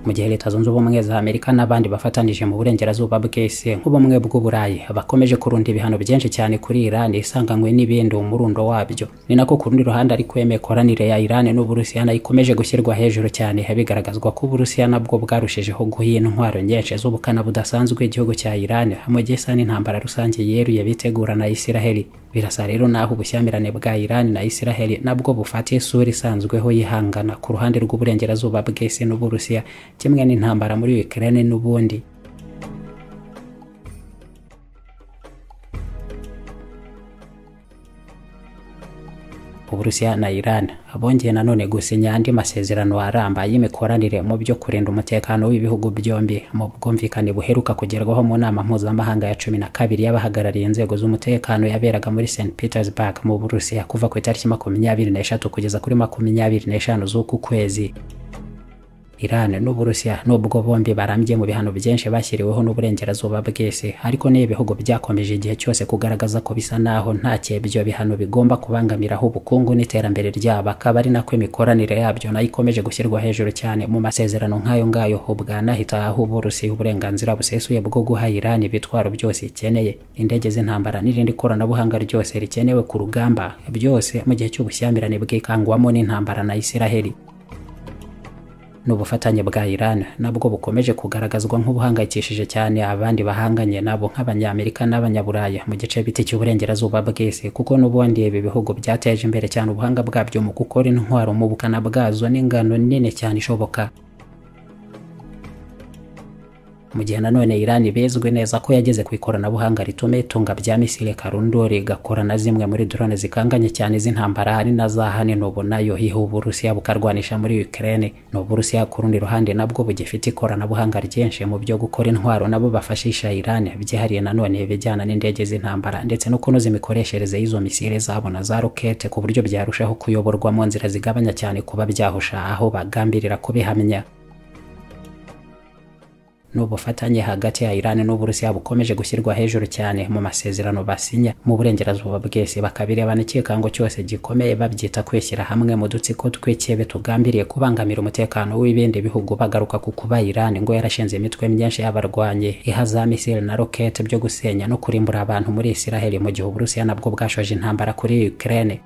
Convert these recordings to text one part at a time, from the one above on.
mu gihe Leta Zunze Ubumwe za Amerika n'abandi bafatanije mu burengerazuba bw'isi nk'ubumwe bw'Uburayi bakomeje kurunda ibihano byinshi cyane kuri Iran isanganywe n'ibindi umurundo wabyo. Ni nako ku rundi ruhande ariko imikoranire ya Iran n'Uburusiya nayo ikomeje gushyirwa hejuru cyane, bigaragazwa ko Uburusiya nabwo bwarushijeho guha intwaro nyinshi z'ubukana budasanzwe igihugu cya Iran mu gihe isa n'intambara rusange yeruye bitegura na Isiraheli. Birasa rero naho ubushyamirane bwa Iran na Isiraheli nabwo bufatiye isura isanzweho yihangana ku ruhande rw'uburengerazuba bw'isi n'Uburusiya, kimwe n'intambara muri Ukraine n'ubundi. Uburusiya na Iran bongeye nanone gusinya andi masezerano aramba y'imikoranire mu byo kurinda umutekano w'ibihugu byombi mu bwumvikane buheruka kugerwaho mu nama mpuzamahanga ya 12 y'abahagarariye inzego z'umutekano yaberaga muri St Petersburg mu Burusiya kuva ku itariki 23 kugeza kuri 25 z'uku kwezi. Iran n'Uburusiya nubwo bombi barambye mu bihano byinshi bashyiriweho n'uburengerazuba bw'isi, ariko n'ibihugu byakomeje igihe cyose kugaragaza ko bisa naho nta cyebyo bihano bigomba kubangamiraho ubukungu n'iterambere ryabo, akaba ari nako imikoranire yabyo nayo ikomeje gushyirwa hejuru cyane mu masezerano nk'ayo ngayo. Bwanahita aho Uburusiya uburenganzira busesuye bwo guha Iran ibitwaro byose ikeneye, indege z'intambara n'irindi koranabuhanga ryose rikenewe ku rugamba, byose mu gihe cy'ubushyamirane bwikangwamo n'intambara na Isiraheli. N'ubufatanye bwa Iran nabwo bukomeje kugaragazwa nk'ubuhangayikishije cyane abandi bahanganye nabo nk'Abanyamerika n'Abanyaburayi mu gice biti cy'uburengerazuba bw'isi, kuko n'ubundi ibi bihugu byateje imbere cyane ubuhanga bwabyo mu gukora intwaro mu bukana bwazo n'ingano nini cyane ishoboka. Mu gihe nanone Iran bezwe neza ko yageze ku ikoranabuhanga rituma itunga bya misile karundori gakora na zimwe muri drone zikanganye cyane z'intambara, hari na za hane n'ubu nayo hiha Uburusiya bukarwanisha muri Ukraine. N'Uburusiya ku rundi ruhande nabwo bugifite ikoranabuhanga ryinshi mu byo gukora intwaro nabo bafashisha Iran, byihariye nanone bijyana n'indege z'intambara ndetse no kunoza imikoreshereze y'izo misile zabo na za rokete ku buryo byarushaho kuyoborwa mu nzira zigabanya cyane kuba byahusha aho bagambirira kubihamya. N'ubufatanye hagati ya Iran n'Uburusiya bukomeje gushyirwa hejuru cyane mu masezerano basinya mu burengerazuba bw'isi, bakabirebana ikikango cyose gikomeye babyita kwishyira hamwe mu dutsiko tw'icyebe tugambiriye kubangamira umutekano w'ibindi bihugu, bagaruka ku kuba Iran ngo yarashinze imitwe myinshi y'abarwanye iha za misile na rokete byo gusenya no kurimbura abantu muri Isiraheli, mu gihe Uburusiya nabwo bwashoje intambara kuri Ukraine.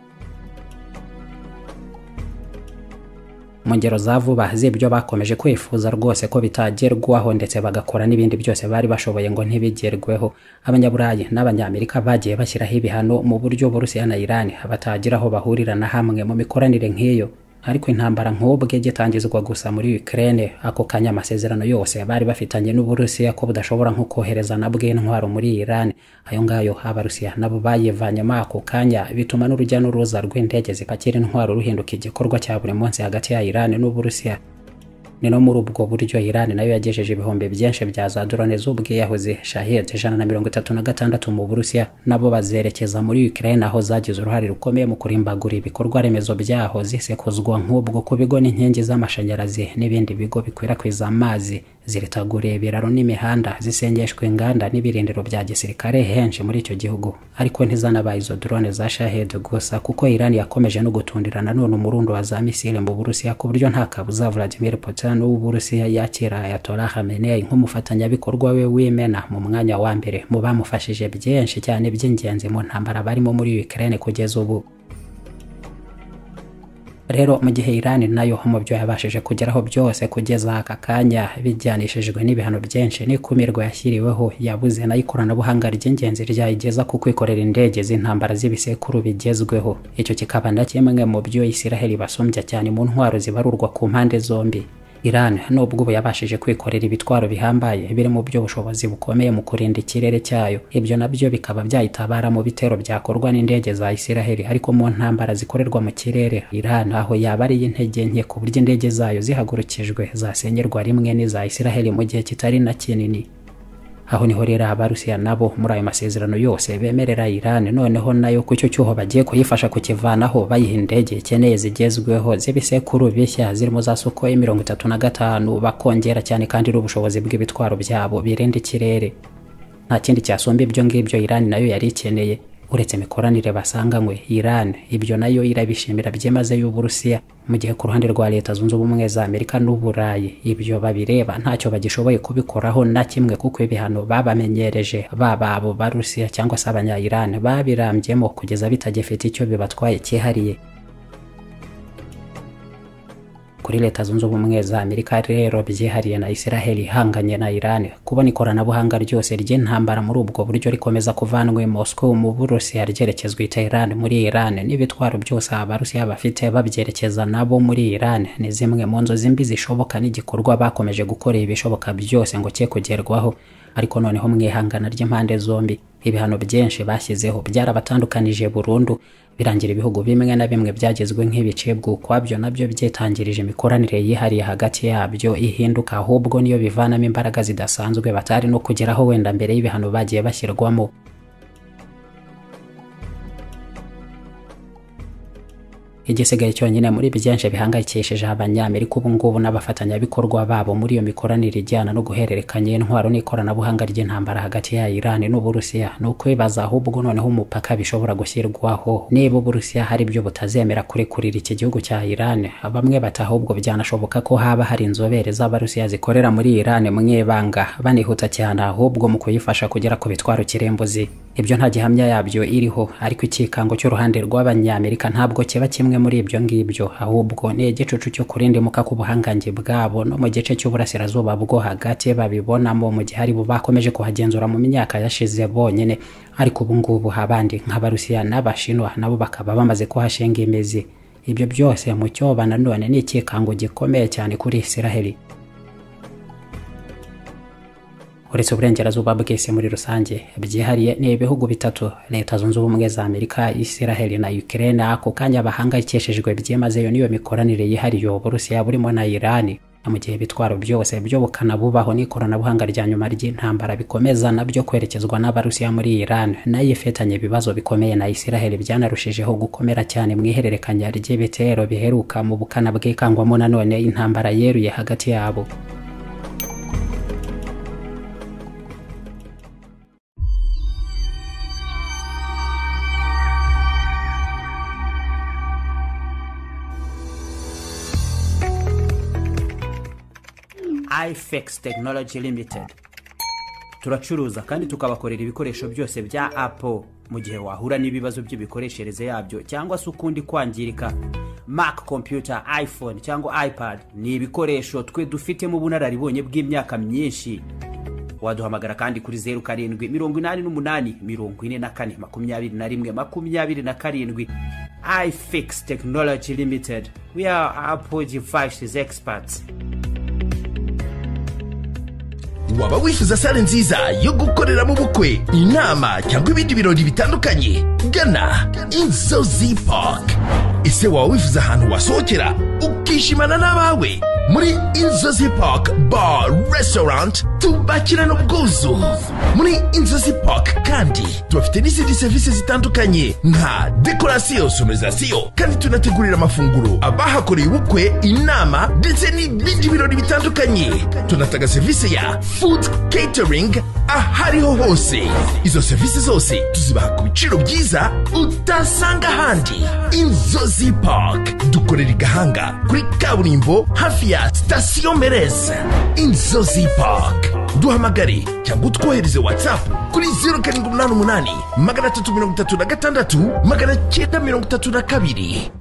Mu ngero za vuba z'ibyo bakomeje kwifuza rwose ko bitagerwaho ndetse bagakora n'ibindi byose bari bashoboye ngo ntibigerweho, Abanyaburayi n'Abanyamerika bagiye bashyiraho ibihano mu buryo Uburusiya na Iran batagiraho bahurira na hamwe mu mikoranire nk'iyo. Ariko intambara nk'ubwe gitangizwa gusa muri Ukraine, ako kanya amasezerano yose bari bafitanye n'Uburusiya ko budashobora nko kohereza nabwo intwaro muri Iran, ayo ngayo Abarusiya nabo bayivanyemo ako kanya, bituma n'urujya n'uruza rw'indege zipakira intwaro ruhinduka igikorwa cya buri munsi hagati ya Iran n'Uburusiya. Ni no muri ubwo buryo Iran nayo yagejeje ibihombe byinshi bya za drone z'ubwiyahuzi Shahed 136 mu Burusiya, nabo bazerekeza muri Ukraine aho zagize uruhare rukomeye mu kurimbagura ibikorwa remezo byaho zisekuzwa nk'ubwo ku bigo n'inkingi z'amashanyarazi n'ibindi bigo bikwirakwiza amazi, ziritaguriye ibiraro n'imihanda, zisengeshwa inganda n'ibirindiro bya gisirikare henshi muri icyo gihugu. Ariko ntizanabaye izo drone za Shahed gusa, kuko Iran yakomeje no gutundirana none umurundo wa za misile mu Burusiya ku buryo nta kabuza Vladimir Putin w'Uburusiya yakira Ayatollah Khamenei nk'umufatanyabikorwa we w'imena mu mwanya wa mbere mu bamufashije byinshi cyane by'ingenzi mu ntambara barimo muri Ukraine kugeza ubu. Rero mu gihe Iran nayo mu byo yabashije kugeraho byose kugeza aka kanya bijyanishijwe n'ibihano byinshi n'ikumirwa yashyiriweho, yabuze nayo ikoranabuhanga ry'ingenzi ryayigeza ku kwikorera indege z'intambara z'ibisekuru bigezweho. Icyo kikaba na kimwe mu byo Isiraheli basumbya cyane mu ntwaro zibarurwa ku mpande zombi. Iran nubwo ubu yabashije kwikorera ibitwaro bihambaye biri mu byo bushobozi bukomeye mu kurinda ikirere cyayo, ibyo nabyo bikaba byayitabara mu bitero byakorwa n'indege za Isiraheli, ariko mu ntambara zikorerwa mu kirere Iran aho yaba ari intege nke ku buryo indege zayo zihagurukijwe zasenyerwa rimwe n'iza Isiraheli mu gihe kitari na kinini. Aho niho rero Abarusiya nabo muri ayo masezerano yose bemerera Iran noneho nayo ku cyo cyuho bagiye kuyifasha kukivanaho, bayiha indege ikeneye zigezweho z'ibisekuru bishya zirimo za Sukhoi 35, bakongera cyane kandi ubushobozi bw'ibitwaro byabo birinda ikirere. Nta kindi cyasumba ibyo ngibyo Iran nayo yari ikeneye. uretse imikoranire basanganywe Iran ibyo nayo irabishimira byimazeyo Uburusiya, mu gihe ku ruhande rwa Leta Zunze Ubumwe za Amerika n'Uburayi ibyo babireba ntacyo bagishoboye kubikoraho na kimwe, kuko ibihano babamenyereje baba abo Barusiya cyangwa se abanya-Iran babirambyemo kugeza bitagifite icyo bibatwaye cyihariye. Kuri Leta Zunze Ubumwe za Amerika rero byihariye na Israel ihanganye na Iran, kubona ikoranabuhanga ryose ry'intambara muri ubwo buryo rikomeza kuvanwa Moscow mu Burusiya ryerekezwa i Tehran muri Iran, n'ibitwaro byose Abarusiya bafite babyerekeza nabo muri Iran, ni zimwe mu nzozi mbi zishoboka n'igikorwa bakomeje gukora ibishoboka byose ngo cye kugerwaho. Ariko noneho mwihangana ry'impande zombi ibihano byinshi bashyizeho byarabatandukanije burundu, birangira ibihugu bimwe na bimwe byagezwe nk'ibicibwa ukwabyo nabyo byetangirije imikoranire yihariye hagati yabyo ihinduka, ahubwo niyo bivanamo imbaraga zidasanzwe batari no kugeraho wenda mbere y'ibihano bagiye bashyirwamo. Igisigaye cyonyine muri byinshi bihangayikishije abanyamerika ubu ngubu n'abafatanyabikorwa babo muri iyo mikoranire ijyana no guhererekanya intwaro n'ikoranabuhanga ry'intambara hagati ya Iran n'Uburusiya, ni ukwibaza ahubwo noneho umupaka bishobora gushyirwaho niba Uburusiya hari ibyo butazemera kurekurira iki gihugu cya Iran. Bamwe bati ahubwo byanashoboka ko haba hari inzobere z'Abarusiya zikorera muri Iran mwibanga banihuta cyane ahubwo mu kuyifasha kugera ku bitwaro kirembuzi. Ibyo nta gihamya yabyo iriho, ariko ikikango cy'uruhande rw'abanyamerika ntabwo kiba kimwe muri ibyo ngibyo, ahubwo ni igicucu cyo kurindimuka ku buhangange bwabo no mu gice cy'uburasirazuba bwo hagati babibonamo, mu gihe ari bo bakomeje kuhagenzura mu myaka yashize bonyine, ariko ubu ngubu abandi nk'Abarusiya n'Abashinwa nabo bakaba bamaze kuhashinga imizi. Ibyo byose mu cyoba nanone ni ikikango gikomeye cyane kuri Israel. Uretse uburengerazuba bw'isi muri rusange byihariye ni ibihugu bitatu, Leta Zunze Ubumwe za Amerika, Israel na Ukraine, ako kanya bahangayikishijwe byimazeyo niyo mikoranire yihariye Uburusiya burimo na Iran, mu gihe bitwaro byose byo bukana bubaho n'ikoranabuhanga rya nyuma ry'intambara bikomeza nabyo kwerekezwa n'Abarusiya muri Iran, nayo ifitanye ibibazo bikomeye na Israel byanarushijeho gukomera cyane mu ihererekanya ry'ibitero biheruka mu bukana bwikangwamo nanone intambara yeruye hagati yabo. iFix Technology Limited turacuruza kandi tukabakorera ibikoresho byose bya Apple mu gihe wahura n'ibibazo by'ibikoreshereze yabyo cyangwa se ukundi kwangirika. Mac computer, iPhone cyangwa iPad ni ibikoresho twe dufite mu bunararibonye bw'imyaka myinshi. Waduhamagara kandi kuri 0788442127. iFix Technology Limited, we are Apple devices experts. Waba wifuza sale nziza yo gukorera mu bukwe, inama cyangwa ibindi birori bitandukanye? Gana Inzozi Park. Ese waba wifuza ahantu wasohokera ukishimana n'abawe? Muri Inzozi Park Bar Restaurant tubakirana ubwuzu. Muri Inzozi Park kandi tubafite n'izindi serivisi zitandukanye nka decoration, sonorisation, kandi tunategurira amafunguro abahakoreye ubukwe, inama ndetse n'ibindi birori bitandukanye. Tunatanga serivisi ya food catering ahariho hose. Izo serivisi zose tuzibaha ku biciro byiza utasanga ahandi. Inzozi Park dukorera i Gahanga kuri kaburimbo hafi ya Station Merez. Inzozi Park, duhamagare cyangwa utwohereze WhatsApp kuri 0788 336 932.